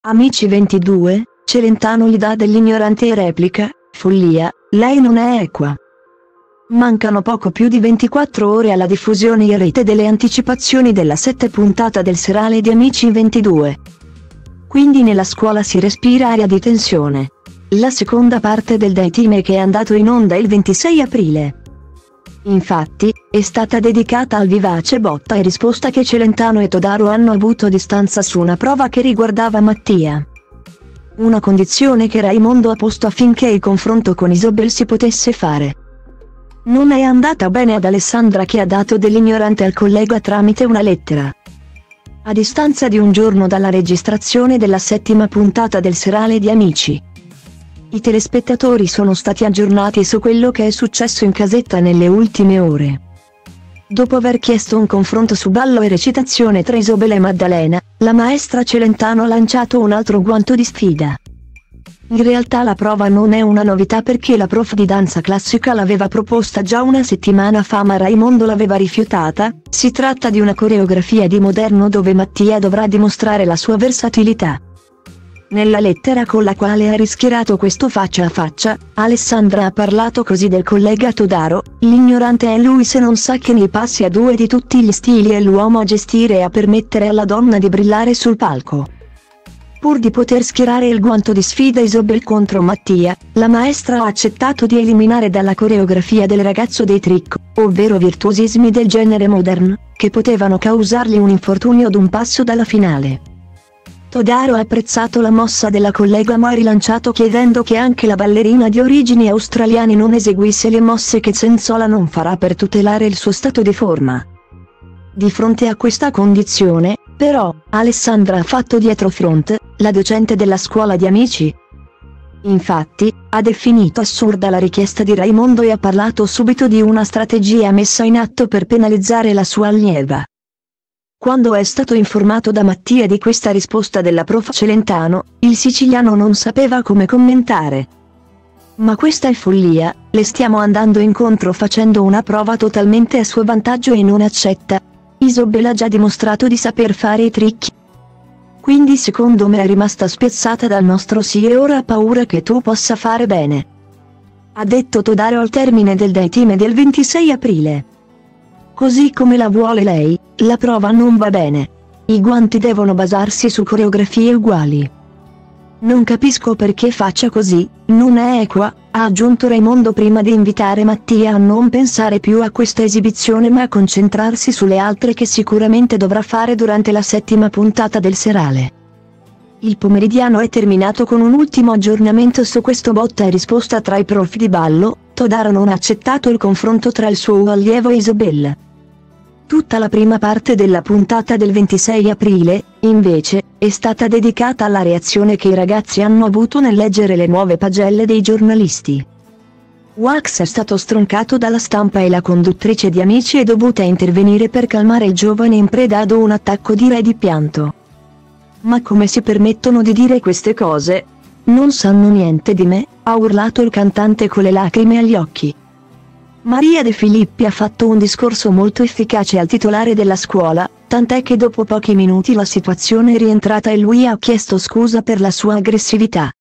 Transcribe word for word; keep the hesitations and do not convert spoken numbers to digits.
Amici ventidue, Celentano gli dà dell'ignorante e replica: follia, lei non è equa. Mancano poco più di ventiquattro ore alla diffusione in rete delle anticipazioni della sette puntata del serale di Amici ventidue. Quindi nella scuola si respira aria di tensione. La seconda parte del Daytime, che è andato in onda il ventisei aprile. Infatti, è stata dedicata al vivace botta e risposta che Celentano e Todaro hanno avuto a distanza su una prova che riguardava Mattia. Una condizione che Raimondo ha posto affinché il confronto con Isobel si potesse fare. Non è andata bene ad Alessandra, che ha dato dell'ignorante al collega tramite una lettera. A distanza di un giorno dalla registrazione della settima puntata del serale di Amici, i telespettatori sono stati aggiornati su quello che è successo in casetta nelle ultime ore. Dopo aver chiesto un confronto su ballo e recitazione tra Isobel e Maddalena, la maestra Celentano ha lanciato un altro guanto di sfida. In realtà la prova non è una novità, perché la prof di danza classica l'aveva proposta già una settimana fa, ma Raimondo l'aveva rifiutata. Si tratta di una coreografia di moderno dove Mattia dovrà dimostrare la sua versatilità. Nella lettera con la quale ha rischiarato questo faccia a faccia, Alessandra ha parlato così del collega Todaro: l'ignorante è lui se non sa che nei passi a due di tutti gli stili è l'uomo a gestire e a permettere alla donna di brillare sul palco. Pur di poter schierare il guanto di sfida Isobel contro Mattia, la maestra ha accettato di eliminare dalla coreografia del ragazzo dei trick, ovvero virtuosismi del genere modern, che potevano causargli un infortunio ad un passo dalla finale. Todaro ha apprezzato la mossa della collega, ma ha rilanciato chiedendo che anche la ballerina di origini australiane non eseguisse le mosse che Censola non farà per tutelare il suo stato di forma. Di fronte a questa condizione, però, Alessandra ha fatto dietrofront, la docente della scuola di Amici. Infatti, ha definito assurda la richiesta di Raimondo e ha parlato subito di una strategia messa in atto per penalizzare la sua allieva. Quando è stato informato da Mattia di questa risposta della prof Celentano, il siciliano non sapeva come commentare. Ma questa è follia, le stiamo andando incontro facendo una prova totalmente a suo vantaggio e non accetta. Isobel ha già dimostrato di saper fare i trick. Quindi secondo me è rimasta spiazzata dal nostro sì e ora ha paura che tu possa fare bene. Ha detto Todaro al termine del Daytime del ventisei aprile. Così come la vuole lei, la prova non va bene. I guanti devono basarsi su coreografie uguali. Non capisco perché faccia così, non è equa, ha aggiunto Raimondo prima di invitare Mattia a non pensare più a questa esibizione ma a concentrarsi sulle altre che sicuramente dovrà fare durante la settima puntata del serale. Il pomeridiano è terminato con un ultimo aggiornamento su questo botta e risposta tra i prof di ballo. Todaro non ha accettato il confronto tra il suo allievo e Isobel. Tutta la prima parte della puntata del ventisei aprile, invece, è stata dedicata alla reazione che i ragazzi hanno avuto nel leggere le nuove pagelle dei giornalisti. Wax è stato stroncato dalla stampa e la conduttrice di Amici è dovuta intervenire per calmare il giovane in preda ad un attacco di ira e di pianto. Ma come si permettono di dire queste cose? Non sanno niente di me, ha urlato il cantante con le lacrime agli occhi. Maria De Filippi ha fatto un discorso molto efficace al titolare della scuola, tant'è che dopo pochi minuti la situazione è rientrata e lui ha chiesto scusa per la sua aggressività.